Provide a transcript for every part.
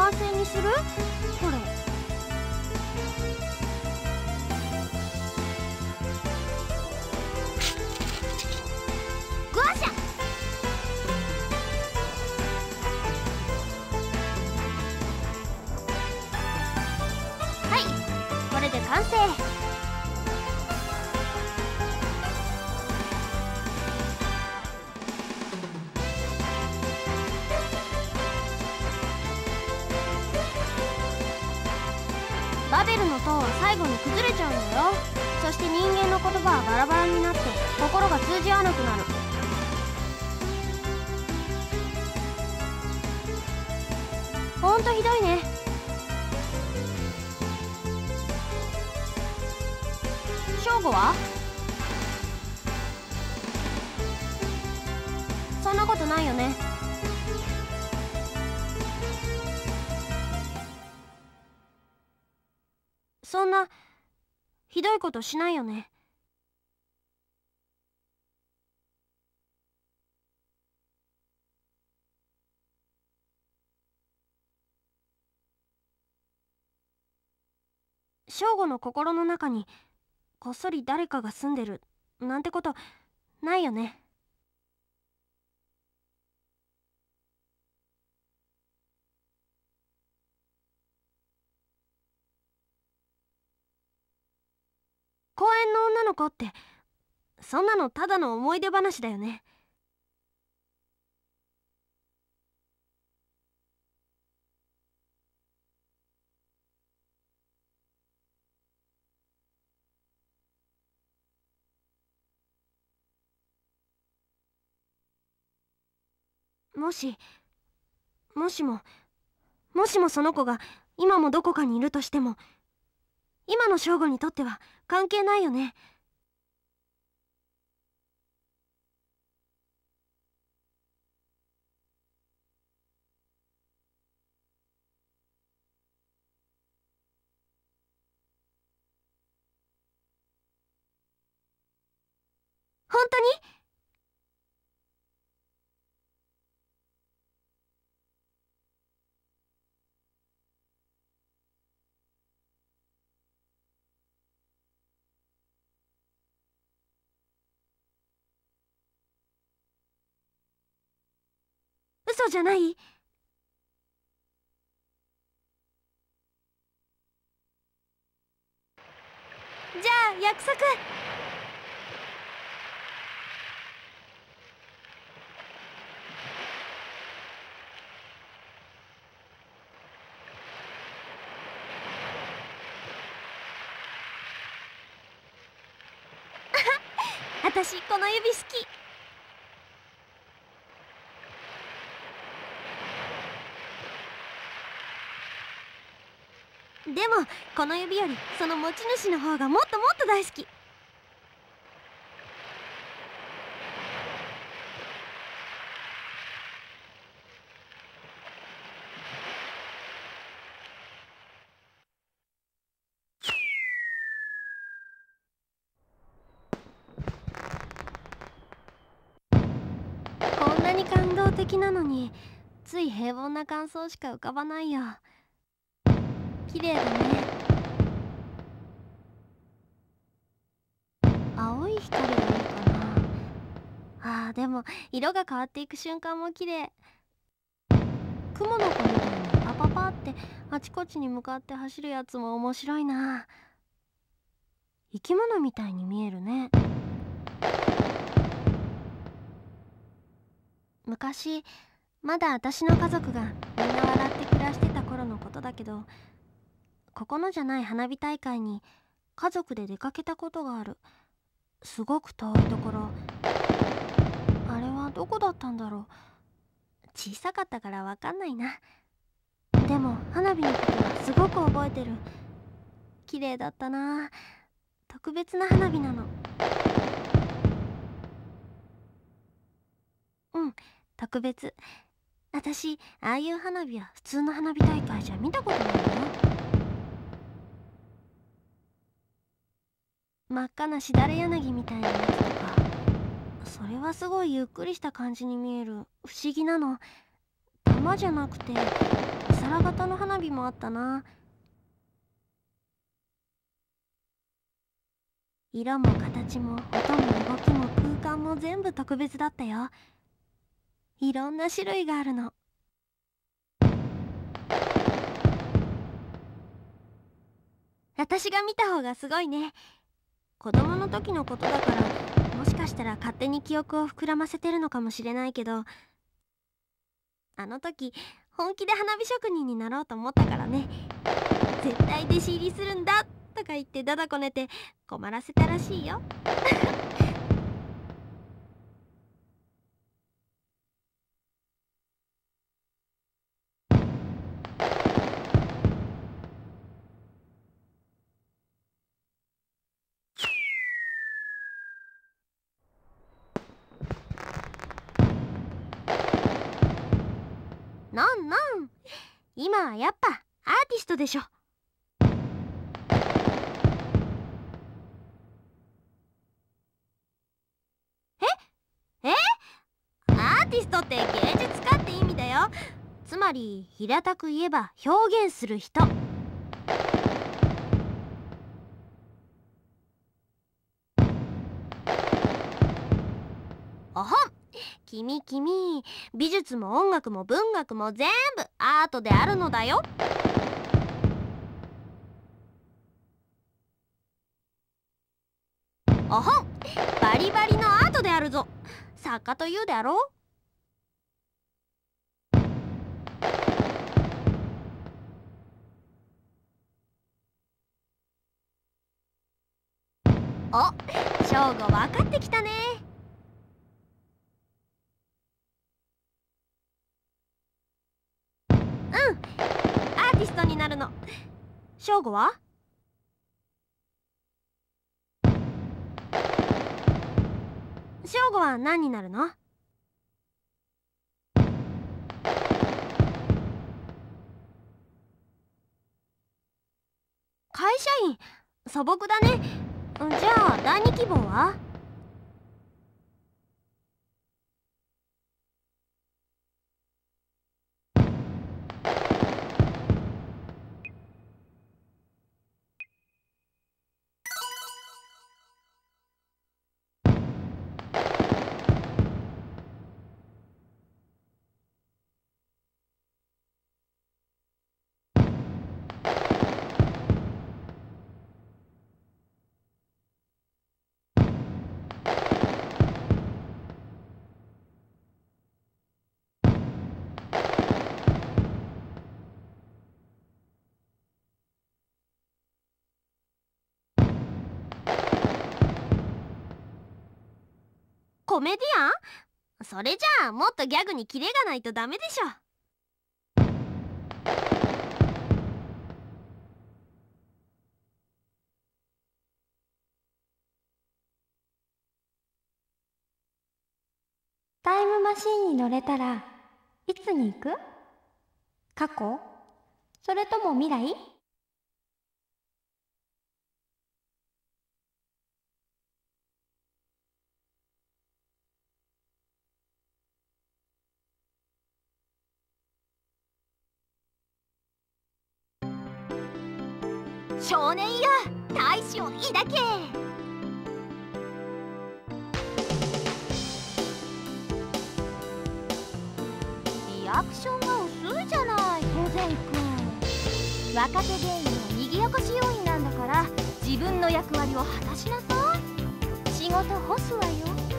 完成にする？これグワシャ。はい、これで完成。バベルの塔は最後に崩れちゃうんだよ。そして人間の言葉はバラバラになって心が通じ合わなくなる。ほんとひどいね。ショーゴは？そんなことないよね。そんなひどいことしないよね。ショーゴの心の中にこっそり誰かが住んでるなんてことないよね。公園の女の子ってそんなのただの思い出話だよね。もしもその子が今もどこかにいるとしても、今の正吾にとっては関係ないよね。本当に？嘘じゃない？じゃあ約束。私この指好き。でもこの指よりその持ち主の方がもっともっと大好き。こんなに感動的なのについ平凡な感想しか浮かばないよ。綺麗だね。青い光がいいかな。でも色が変わっていく瞬間も綺麗。雲の子みたいにパパパってあちこちに向かって走るやつも面白いな。生き物みたいに見えるね。昔まだ私の家族がみんな笑って暮らしてた頃のことだけど、ここのじゃない花火大会に家族で出かけたことがある。すごく遠いところ。あれはどこだったんだろう。小さかったからわかんないな。でも花火のことはすごく覚えてる。綺麗だったな。特別な花火なの。うん、特別。私ああいう花火は普通の花火大会じゃ見たことないよ。真っ赤なしだれ柳みたいなやつとか、それはすごいゆっくりした感じに見える。不思議なの。玉じゃなくてお皿皿型の花火もあったな。色も形も音も動きも空間も全部特別だったよ。いろんな種類があるの。私が見た方がすごいね。子供の時のことだから、もしかしたら勝手に記憶を膨らませてるのかもしれないけど、あの時本気で花火職人になろうと思ったからね。絶対弟子入りするんだとか言ってだだこねて困らせたらしいよ。なんなん、今はやっぱアーティストでしょ。アーティストって芸術家って意味だよ。つまり平たく言えば表現する人。おほん、君、美術も音楽も文学も全部アートであるのだよ。おほん、バリバリのアートであるぞ。作家というであろう。お、正吾分かってきたね。うん、アーティストになるの。正吾は？正吾は何になるの？会社員、素朴だね。じゃあ第二希望は？コメディアン？それじゃあもっとギャグにキレがないとダメでしょ。 タイムマシンに乗れたらいつに行く？過去？それとも未来？ 少年よ、大志を抱け。リアクションが薄いじゃない、保全君。 若手芸人のにぎやかし要員なんだから、自分の役割を果たしなさい。仕事干すわよ。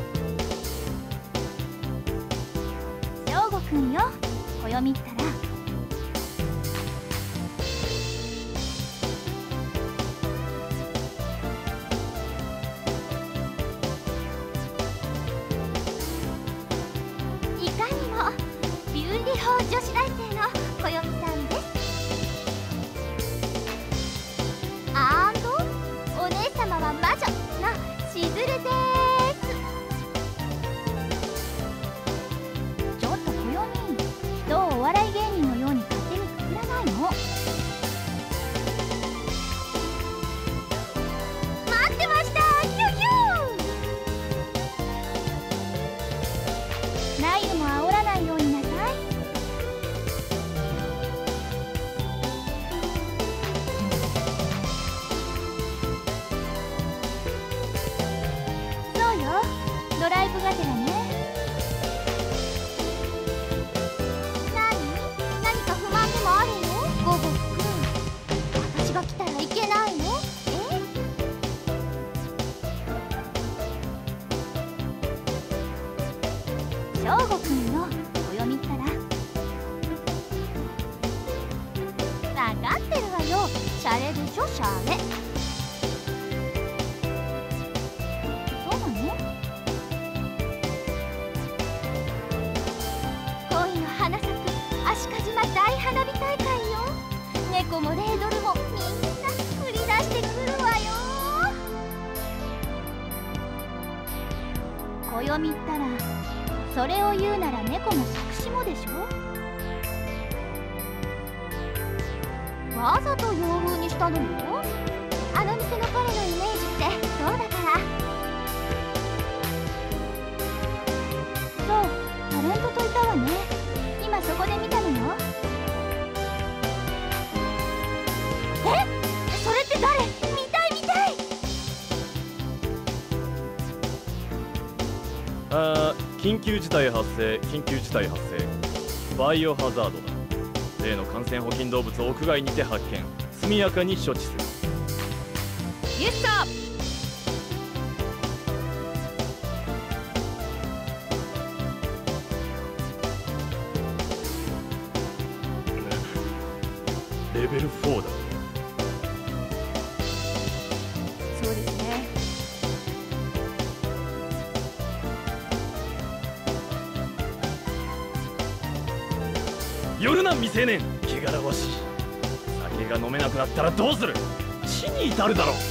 翔吾くんよ、暦ったら。いかにもビューティフォー女子大生の暦さんです。お姉様は魔女のしずるです。ちょっと暦、人をお笑い芸人吾くんよ、暦ったら。分かってるわよ、シャレでしょ、シャレ。そうなの？恋の花咲く足利島大花火大会よ。猫もレードルもみんな繰り出してくるわよ。暦ったら、それを言うなら猫も作詞もでしょ。わざと洋風にしたのよ。あの店の彼のイメージってそうだから。そう、タレントといたわね。今そこで見たのよ。え、それって誰？見たい見たい。 緊急事態発生、緊急事態発生。バイオハザードだ。例の感染保菌動物を屋外にて発見。速やかに処置する。 イエスサー。 レベル4だ。 そうですね。 夜な未成年、汚らわしい。酒が飲めなくなったらどうする？死に至るだろう。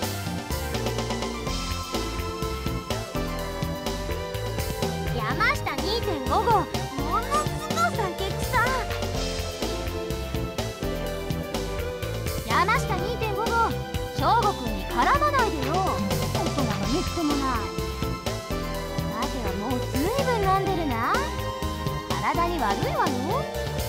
山下 2.5 号、ものすご酒臭。 山下 2.5 号、翔吾くんに絡まないでよ。大人がみっともない。酒はもうずいぶん飲んでるな。体に悪いわよ。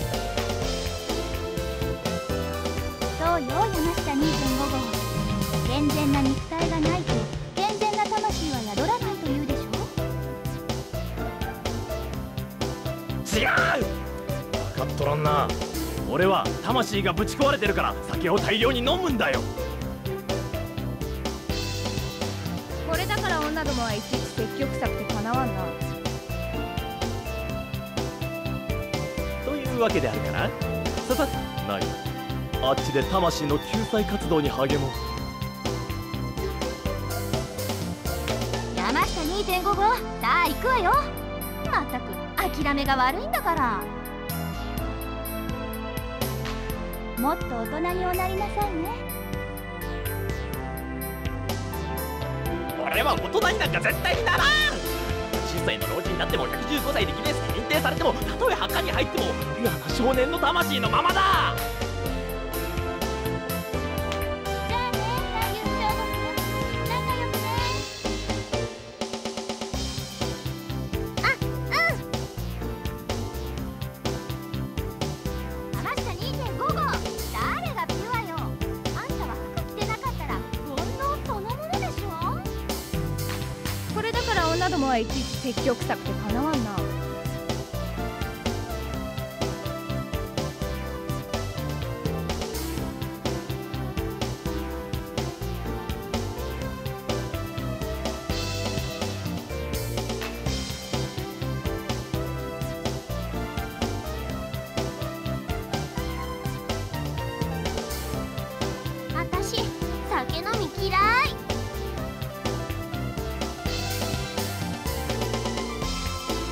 そうよ、山下 2.5 号。健全な肉体がないと健全な魂は宿らないというでしょ。 違う。分かっとらんな。俺は魂がぶち壊れてるから酒を大量に飲むんだよ。 これだから女どもはいちいち積極臭くてかなわんな。 というわけであるかな。ささない。あっちで魂の救済活動に励もう。 山下 2.5 号、さあ行くわよ。まったく諦めが悪いんだから。もっと大人におなりなさいね。 俺は大人になんか絶対にならん。10歳の老人になっても115歳でギネスに認定されても、たとえ墓に入ってもピュアな少年の魂のままだ。 じゃあね、太夫翔吾くん、仲良くね。山下 2.5 号、誰がピュアよ。あんたは服着てなかったら煩悩そのものでしょ。これだから女どもはいちいち積極臭くてかなわんな。 私、酒飲み嫌い。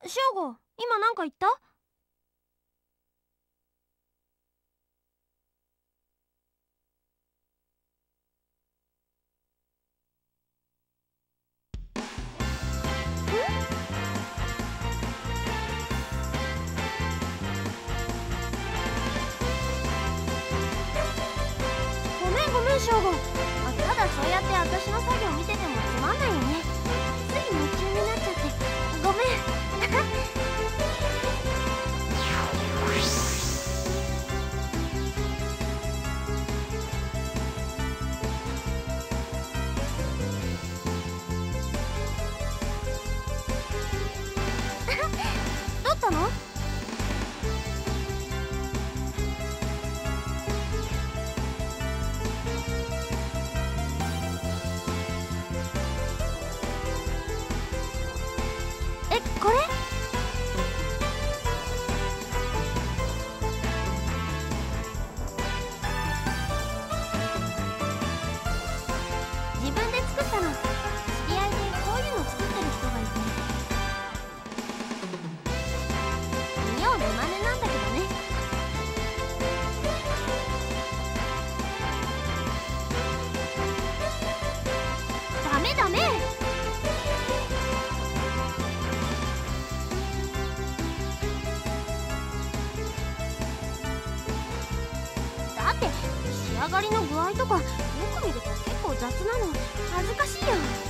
ショウゴ、今なんか言った？ごめんごめん、ショウゴ。ただそうやって私の作業見ててもつまんないよね。つい夢中になっちゃってごめん。どったの？これ？自分で作ったの。知り合いでこういうの作ってる人がいて、見よう見まねなんだけどね。ダメダメ。だって仕上がりの具合とかよく見ると結構雑なの。恥ずかしいよ。